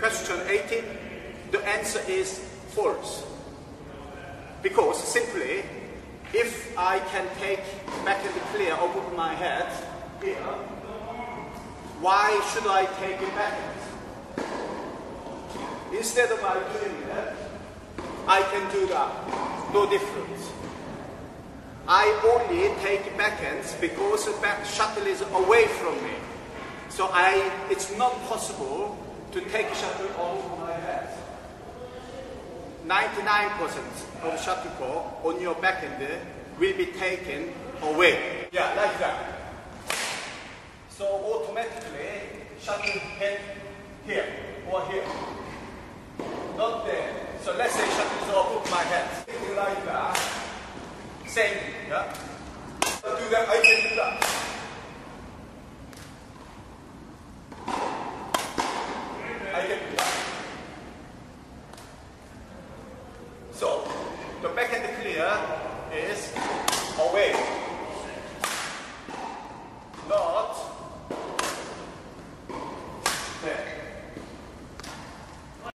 question 18, the answer is false. Because simply, if I can take backhand clear over my head here, why should I take it backhand? Instead of I doing that, I can do that. No difference. I only take backhands because the back shuttle is away from me. So it's not possible to take a shuttle over my head. 99% of shuttlecock on your backhand will be taken away. Yeah, like that. So automatically, shuttle head here or here. Not there. So let's say shuttle is above my head. Like that. Same. Yeah. So do that. I can do that.